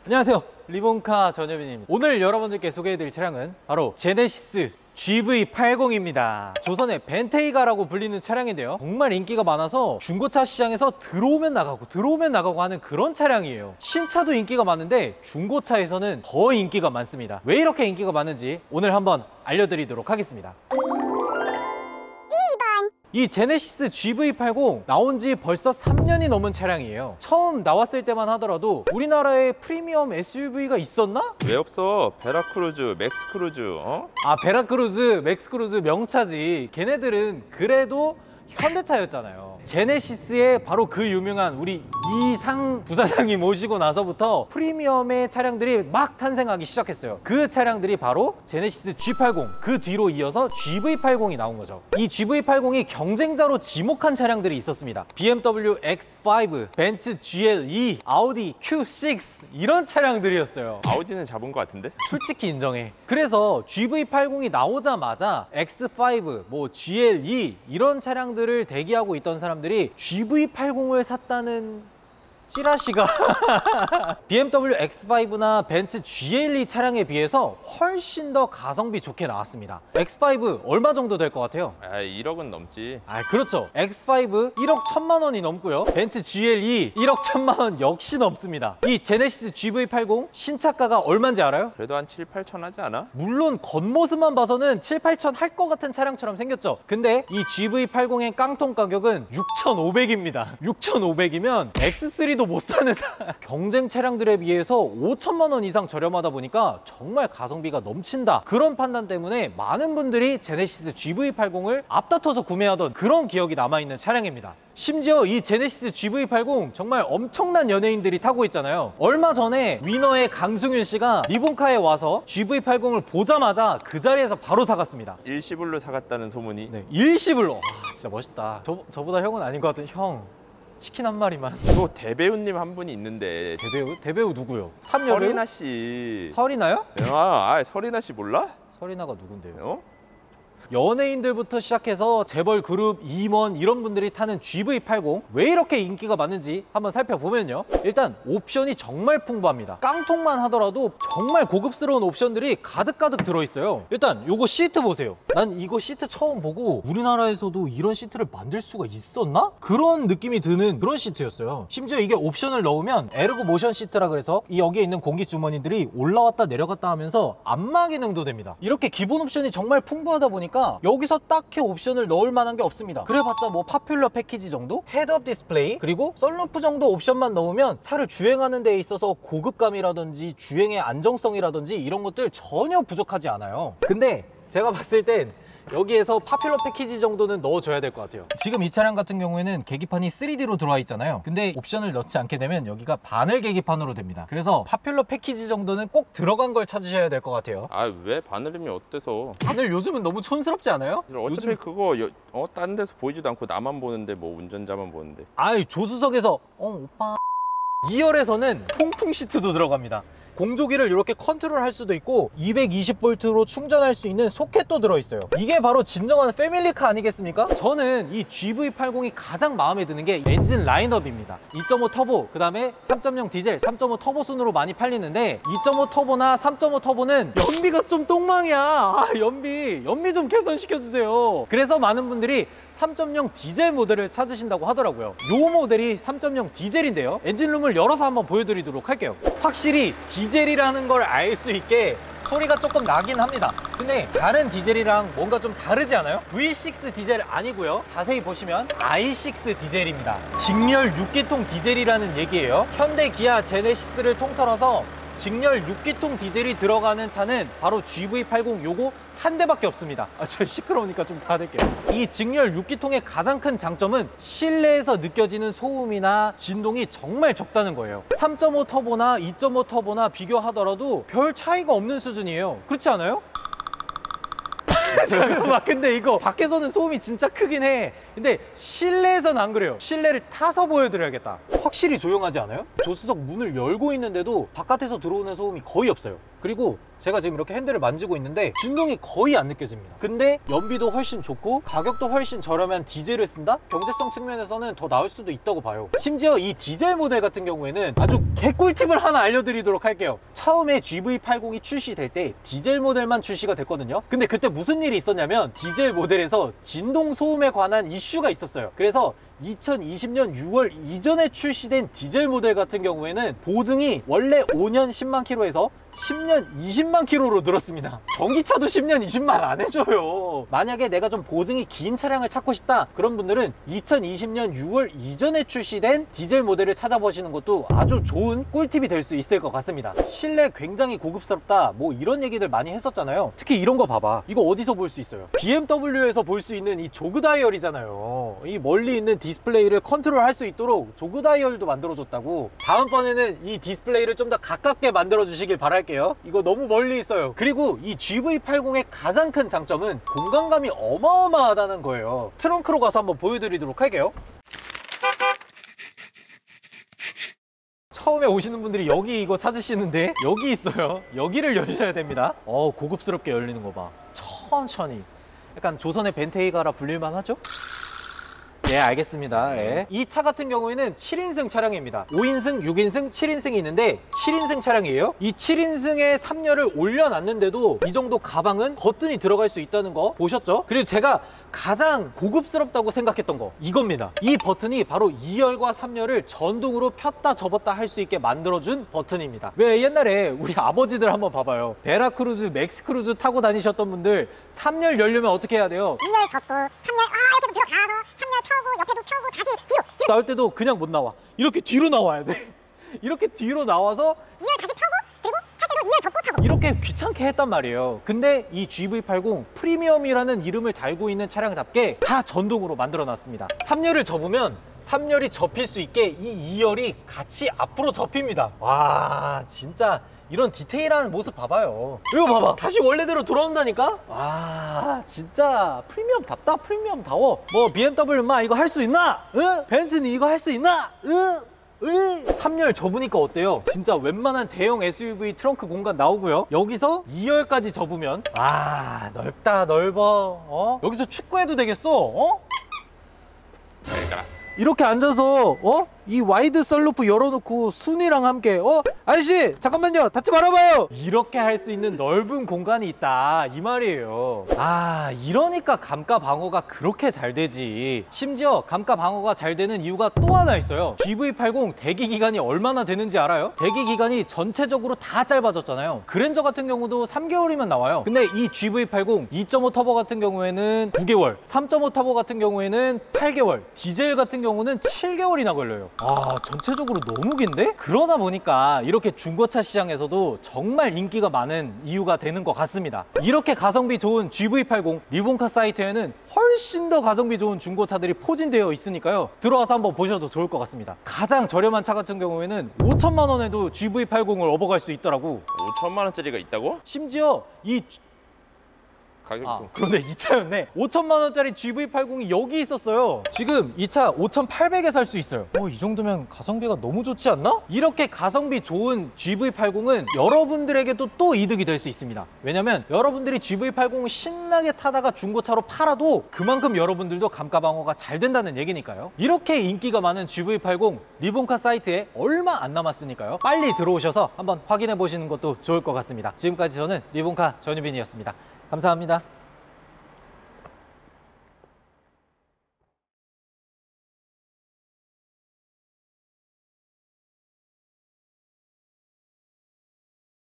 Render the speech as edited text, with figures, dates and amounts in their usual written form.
안녕하세요, 리본카 전여빈입니다. 오늘 여러분들께 소개해드릴 차량은 바로 제네시스 GV80입니다. 조선의 벤테이가라고 불리는 차량인데요, 정말 인기가 많아서 중고차 시장에서 들어오면 나가고 하는 그런 차량이에요. 신차도 인기가 많은데 중고차에서는 더 인기가 많습니다. 왜 이렇게 인기가 많은지 오늘 한번 알려드리도록 하겠습니다. 이 제네시스 GV80 나온 지 벌써 3년이 넘은 차량이에요. 처음 나왔을 때만 하더라도 우리나라에 프리미엄 SUV가 있었나? 왜 없어? 베라크루즈, 맥스크루즈, 아, 베라크루즈, 맥스크루즈 명차지. 걔네들은 그래도 현대차였잖아요. 제네시스의 바로 그 유명한 우리 이상 부사장이 모시고 나서부터 프리미엄의 차량들이 막 탄생하기 시작했어요. 그 차량들이 바로 제네시스 G80, 그 뒤로 이어서 GV80이 나온 거죠. 이 GV80이 경쟁자로 지목한 차량들이 있었습니다. BMW X5, 벤츠 GLE, 아우디 Q6 이런 차량들이었어요. 아우디는 잡은 것 같은데? 솔직히 인정해. 그래서 GV80이 나오자마자 X5, 뭐 GLE 이런 차량들을 대기하고 있던 사람들이 GV80을 샀다는 찌라시가 BMW X5나 벤츠 GLE 차량에 비해서 훨씬 더 가성비 좋게 나왔습니다. X5 얼마 정도 될 것 같아요? 1억은 넘지. 그렇죠. X5 1억 1천만 원이 넘고요. 벤츠 GLE 1억 1천만 원 역시 넘습니다. 이 제네시스 GV80 신차가가 얼마인지 알아요? 그래도 한 7, 8천 하지 않아? 물론 겉모습만 봐서는 7, 8천 할 것 같은 차량처럼 생겼죠. 근데 이 GV80의 깡통 가격은 6,500입니다. 6,500이면 X3도 못 사는 경쟁 차량들에 비해서 5천만 원 이상 저렴하다 보니까 정말 가성비가 넘친다, 그런 판단 때문에 많은 분들이 제네시스 GV80을 앞다퉈서 구매하던 그런 기억이 남아있는 차량입니다. 심지어 이 제네시스 GV80 정말 엄청난 연예인들이 타고 있잖아요. 얼마 전에 위너의 강승윤 씨가 리본카에 와서 GV80을 보자마자 그 자리에서 바로 사갔습니다. 일시불로 사갔다는 소문이. 네, 일시불로. 진짜 멋있다. 저보다 형은 아닌 것 같은 형. 치킨 한 마리만. 또 대배우님 한 분이 있는데. 대배우? 대배우 누구요? 탑여배우? 설이나 씨. 설이나요? 설이나 씨 몰라? 설이나가 누군데요? 어? 연예인들부터 시작해서 재벌 그룹, 임원 이런 분들이 타는 GV80 왜 이렇게 인기가 많은지 한번 살펴보면요, 일단 옵션이 정말 풍부합니다. 깡통만 하더라도 정말 고급스러운 옵션들이 가득가득 들어있어요. 일단 요거 시트 보세요. 난 이거 시트 처음 보고 우리나라에서도 이런 시트를 만들 수가 있었나? 그런 느낌이 드는 그런 시트였어요. 심지어 이게 옵션을 넣으면 에르고 모션 시트라 그래서 이 여기에 있는 공기 주머니들이 올라왔다 내려갔다 하면서 안마 기능도 됩니다. 이렇게 기본 옵션이 정말 풍부하다 보니까 여기서 딱히 옵션을 넣을 만한 게 없습니다. 그래봤자 뭐 파퓰러 패키지 정도? 헤드업 디스플레이, 그리고 썬루프 정도 옵션만 넣으면 차를 주행하는 데 있어서 고급감이라든지 주행의 안정성이라든지 이런 것들 전혀 부족하지 않아요. 근데 제가 봤을 땐 여기에서 파퓰러 패키지 정도는 넣어줘야 될 것 같아요. 지금 이 차량 같은 경우에는 계기판이 3D로 들어와 있잖아요. 근데 옵션을 넣지 않게 되면 여기가 바늘 계기판으로 됩니다. 그래서 파퓰러 패키지 정도는 꼭 들어간 걸 찾으셔야 될 것 같아요. 왜 바늘이면 어때서? 바늘 요즘은 너무 촌스럽지 않아요? 어차피 요즘... 그거 다른 데서 보이지도 않고 나만 보는데, 뭐 운전자만 보는데. 조수석에서 오빠 2열에서는 통풍 시트도 들어갑니다. 공조기를 이렇게 컨트롤할 수도 있고 220V로 충전할 수 있는 소켓도 들어있어요. 이게 바로 진정한 패밀리카 아니겠습니까? 저는 이 GV80이 가장 마음에 드는 게 엔진 라인업입니다. 2.5 터보, 그 다음에 3.0 디젤, 3.5 터보 순으로 많이 팔리는데 2.5 터보나 3.5 터보는 연비가 좀 똥망이야. 연비 좀 개선시켜주세요. 그래서 많은 분들이 3.0 디젤 모델을 찾으신다고 하더라고요. 이 모델이 3.0 디젤인데요, 엔진룸을 열어서 한번 보여드리도록 할게요. 확실히 디젤이라는 걸 알 수 있게 소리가 조금 나긴 합니다. 근데 다른 디젤이랑 뭔가 좀 다르지 않아요? V6 디젤 아니고요, 자세히 보시면 i6 디젤입니다. 직렬 6기통 디젤이라는 얘기예요. 현대, 기아, 제네시스를 통틀어서 직렬 6기통 디젤이 들어가는 차는 바로 GV80 요거 한 대밖에 없습니다. 저 시끄러우니까 좀 닫을게요. 이 직렬 6기통의 가장 큰 장점은 실내에서 느껴지는 소음이나 진동이 정말 적다는 거예요. 3.5 터보나 2.5 터보나 비교하더라도 별 차이가 없는 수준이에요. 그렇지 않아요? 잠깐만, 근데 이거 밖에서는 소음이 진짜 크긴 해. 근데 실내에서는 안 그래요. 실내를 타서 보여드려야겠다. 확실히 조용하지 않아요? 조수석 문을 열고 있는데도 바깥에서 들어오는 소음이 거의 없어요. 그리고 제가 지금 이렇게 핸들을 만지고 있는데 진동이 거의 안 느껴집니다. 근데 연비도 훨씬 좋고 가격도 훨씬 저렴한 디젤을 쓴다? 경제성 측면에서는 더 나을 수도 있다고 봐요. 심지어 이 디젤 모델 같은 경우에는 아주 개꿀팁을 하나 알려드리도록 할게요. 처음에 GV80이 출시될 때 디젤 모델만 출시가 됐거든요. 근데 그때 무슨 일이 있었냐면 디젤 모델에서 진동 소음에 관한 이슈가 있었어요. 그래서 2020년 6월 이전에 출시된 디젤 모델 같은 경우에는 보증이 원래 5년 10만 킬로에서 10년 20만 킬로로 늘었습니다. 전기차도 10년 20만 안 해줘요. 만약에 내가 좀 보증이 긴 차량을 찾고 싶다, 그런 분들은 2020년 6월 이전에 출시된 디젤 모델을 찾아보시는 것도 아주 좋은 꿀팁이 될 수 있을 것 같습니다. 실내 굉장히 고급스럽다, 뭐 이런 얘기들 많이 했었잖아요. 특히 이런 거 봐봐. 이거 어디서 볼 수 있어요? BMW에서 볼 수 있는 이 조그 다이얼이잖아요. 이 멀리 있는 디스플레이를 컨트롤할 수 있도록 조그 다이얼도 만들어줬다고. 다음번에는 이 디스플레이를 좀 더 가깝게 만들어 주시길 바랄게요. 이거 너무 멀리 있어요. 그리고 이 GV80의 가장 큰 장점은 공간감이 어마어마하다는 거예요. 트렁크로 가서 한번 보여드리도록 할게요. 처음에 오시는 분들이 여기 이거 찾으시는데 여기 있어요. 여기를 열셔야 됩니다. 고급스럽게 열리는 거 봐. 천천히. 약간 조선의 벤테이가라 불릴만 하죠? 예, 알겠습니다. 예. 이 차 같은 경우에는 7인승 차량입니다. 5인승, 6인승, 7인승이 있는데 7인승 차량이에요. 이 7인승에 3열을 올려놨는데도 이 정도 가방은 거뜬히 들어갈 수 있다는 거 보셨죠? 그리고 제가 가장 고급스럽다고 생각했던 거 이겁니다. 이 버튼이 바로 2열과 3열을 전동으로 폈다 접었다 할 수 있게 만들어준 버튼입니다. 왜 옛날에 우리 아버지들 한번 봐봐요. 베라크루즈, 맥스크루즈 타고 다니셨던 분들 3열 열려면 어떻게 해야 돼요? 2열 접고 3열 이렇게 들어가서 3열 펴고 옆에도 펴고 다시 뒤로 나올 때도 그냥 못 나와. 이렇게 뒤로 나와야 돼. 이렇게 뒤로 나와서 2열 다시 펴고 그리고 할 때도 2열 접고 타고. 이렇게 귀찮게 했단 말이에요. 근데 이 GV80 프리미엄이라는 이름을 달고 있는 차량답게 다 전동으로 만들어 놨습니다. 3열을 접으면 3열이 접힐 수 있게 이 2열이 같이 앞으로 접힙니다. 와, 진짜 이런 디테일한 모습 봐봐요. 이거 봐봐, 다시 원래대로 돌아온다니까. 와, 진짜 프리미엄답다. 프리미엄다워. 뭐 BMW 마 이거 할 수 있나? 응? 벤츠는 이거 할 수 있나? 응? 3열 접으니까 어때요? 진짜 웬만한 대형 SUV 트렁크 공간 나오고요. 여기서 2열까지 접으면 넓다 넓어. 여기서 축구해도 되겠어. 이렇게 앉아서 이 와이드 썰루프 열어놓고 순이랑 함께 아저씨 잠깐만요, 닫지 말아봐요, 이렇게 할 수 있는 넓은 공간이 있다 이 말이에요. 이러니까 감가 방어가 그렇게 잘 되지. 심지어 감가 방어가 잘 되는 이유가 또 하나 있어요. GV80 대기 기간이 얼마나 되는지 알아요? 대기 기간이 전체적으로 다 짧아졌잖아요. 그랜저 같은 경우도 3개월이면 나와요. 근데 이 GV80 2.5 터보 같은 경우에는 9개월, 3.5 터보 같은 경우에는 8개월, 디젤 같은 경우는 7개월이나 걸려요. 전체적으로 너무 긴데? 그러다 보니까 이렇게 중고차 시장에서도 정말 인기가 많은 이유가 되는 것 같습니다. 이렇게 가성비 좋은 GV80 리본카 사이트에는 훨씬 더 가성비 좋은 중고차들이 포진되어 있으니까요. 들어와서 한번 보셔도 좋을 것 같습니다. 가장 저렴한 차 같은 경우에는 5천만 원에도 GV80을 업어갈 수 있더라고. 5천만 원짜리가 있다고? 심지어 이 가격도. 그런데 이 차였네. 5천만 원짜리 GV80이 여기 있었어요. 지금 이 차 5,800에 살 수 있어요. 이 정도면 가성비가 너무 좋지 않나? 이렇게 가성비 좋은 GV80은 여러분들에게도 또 이득이 될 수 있습니다. 왜냐면 여러분들이 GV80을 신나게 타다가 중고차로 팔아도 그만큼 여러분들도 감가 방어가 잘 된다는 얘기니까요. 이렇게 인기가 많은 GV80 리본카 사이트에 얼마 안 남았으니까요. 빨리 들어오셔서 한번 확인해 보시는 것도 좋을 것 같습니다. 지금까지 저는 리본카 전유빈이었습니다. 감사합니다.